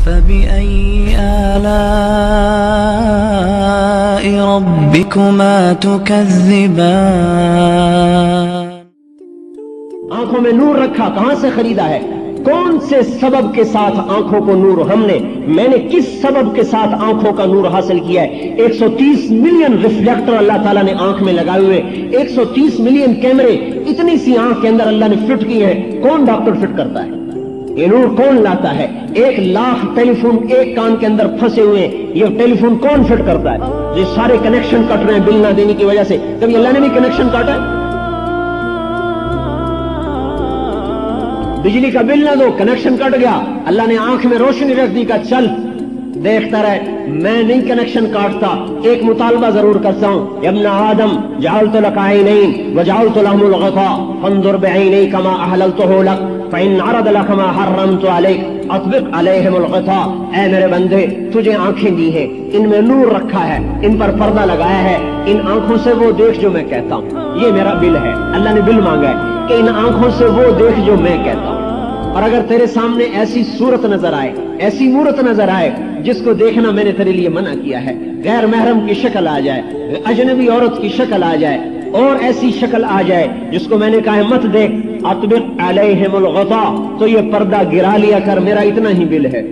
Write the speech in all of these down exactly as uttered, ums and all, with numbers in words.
فبأي آلاء ربكما تكذبان؟ آنکھوں میں نور رکھا کہاں سے خریدا ہے؟ کون سے سبب کے ساتھ آنکھوں کو نور ہم نے میں نے کس سبب کے ساتھ آنکھوں کا نور حاصل کیا ہے؟ ایک سو تیس ملین ریفلیکٹر اللہ تعالیٰ نے آنکھ میں لگائے ہوئے، ایک سو تیس ملین کیمرے اتنی سی آنکھ کے اندر اللہ نے فٹ کیے ہیں۔ کون ڈاکٹر فٹ کرتا ہے؟ یہ نور کون لاتا ہے؟ ایک لاکھ ٹیلی فون ایک کان کے اندر پھنسے ہوئے ہیں، یہ ٹیلی فون کون فٹ کرتا ہے؟ یہ سارے کنیکشن کٹ رہے ہیں بل نہ دینے کی وجہ سے، کبھی اللہ نے بھی کنیکشن کاٹا ہے؟ بجلی کا بل نہ دو، کنیکشن کٹ گیا، اللہ نے آنکھ میں روشنی رکھ دی کا چل دیکھتا رہے۔ میں نہیں کنیکشن کاٹتا، ایک مطالبہ ضرور کرتا ہوں، یا ابن آدم جعلت لك عینین وجعلت لهم الغطاء فانظر بعینیک ما احللته لك فإن عرض لك ما حرمت عليك اطبق عليهم الغطاء۔ اے میرے بندے تجھے آنکھیں دی ہیں، ان میں نور رکھا ہے، ان پر پردہ لگایا ہے، ان آنکھوں سے وہ دیکھ جو میں کہتا ہوں، یہ میرا بل ہے۔ اللہ نے بل مانگا ہے کہ ان آنکھوں سے وہ دیکھ جو میں کہتا ہوں۔ اور اگر تیرے سامنے ایسی صورت نظر آئے، ایسی مورت نظر آئے جس کو دیکھنا میں نے تیرے لیے منع کیا ہے، غیر محرم کی شکل آ جائے، اجنبی عورت کی شکل آ جائے، اور ایسی شکل آ جائے جس کو میں نے کہا ہے مت دیکھ، اطبق علیہم الغطاء، تو یہ پردہ گرا لیا کر، میرا اتنا ہی بل ہے۔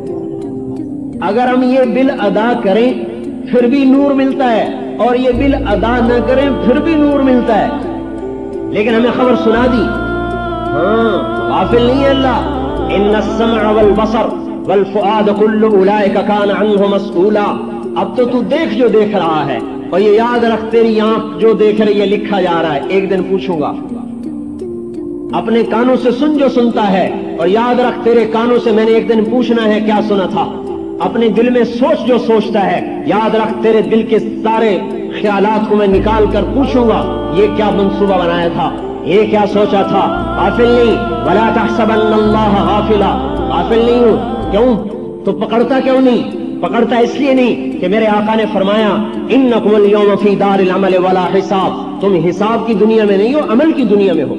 اگر ہم یہ بل ادا کریں پھر بھی نور ملتا ہے، اور یہ بل ادا نہ کریں پھر بھی نور ملتا ہے، لیکن ہمیں خبر سنا دی۔ ہاں غافل نہیں ہے اللہ۔ ان السمع والبصر والفؤاد كل اولئک کان عنہ مسئولا۔ اب تو تو دیکھ جو دیکھ رہا ہے، اور یہ یاد رکھ تیری آنکھ جو دیکھ رہی ہے لکھا جا رہا ہے، ایک دن پوچھوں گا۔ اپنے کانوں سے سن جو سنتا ہے، اور یاد رکھ تیرے کانوں سے میں نے ایک دن پوچھنا ہے کیا سنا تھا۔ اپنے دل میں سوچ جو سوچتا ہے، یاد رکھ تیرے دل کے سارے خیالات کو میں نکال کر پوچھوں گا یہ کیا منصوبہ بنایا تھا، یہ کیا سوچا تھا۔ غافل نہیں، ولا تحسبن اللہ غافلا، غافل نہیں ہوں۔ کیوں؟ تو پکڑتا کیوں نہیں؟ پکڑتا اس لیے نہیں کہ میرے آقا نے فرمایا انکم اليوم فی دار العمل ولا حساب، تم حساب کی دنیا میں نہیں ہو، عمل کی دنیا میں ہو۔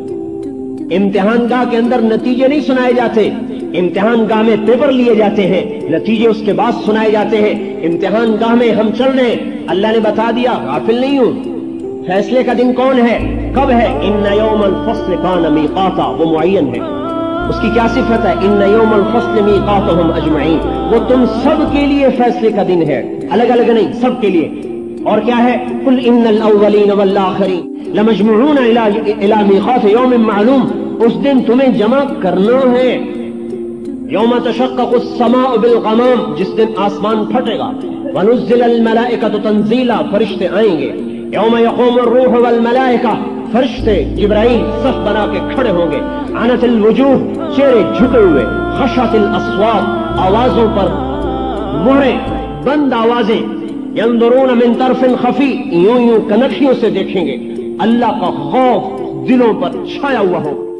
امتحان گاہ کے اندر نتیجے نہیں سنائے جاتے، امتحان گاہ میں پیپر لیے جاتے ہیں، نتیجے اس کے بعد سنائے جاتے ہیں۔ امتحان گاہ میں ہم چل رہے ہیں، اللہ نے بتا دیا، غافل نہیں ہوں۔ فیصلے کا دن کون ہے، کب ہے؟ ان یوم الفصل کان میقاتا، وہ معین ہے۔ اس کی کیا صفت ہے؟ ان یوم الفصل میقاتهم اجمعین، وہ تم سب کے لیے فیصلے کا دن ہے، الگ الگ نہیں، سب کے لیے۔ اور کیا ہے؟ قل ان الاولین والآخرین لمجموعون الی میقات یوم معلوم، اس دن تمہیں جمع کرنا ہے۔ یوم تشقق السماء بالغمام، جس دن آسمان پھٹے گا۔ ونزل الملائکۃ تنزیلا، فرشتے آئیں گے۔ یوم یقوم الروح والملائکہ، فرشتے جبرائیل صف بنا کے کھڑے ہوں گے۔ عنت الوجوہ، چہرے جھکے ہوئے۔ خشعت الاصوات، آوازوں پر مہریں، بند آوازیں۔ ينظرون من طرف خفی، یوں یوں کنکھیوں سے دیکھیں گے۔ اللہ کا خوف دلوں پر چھایا ہوا ہو۔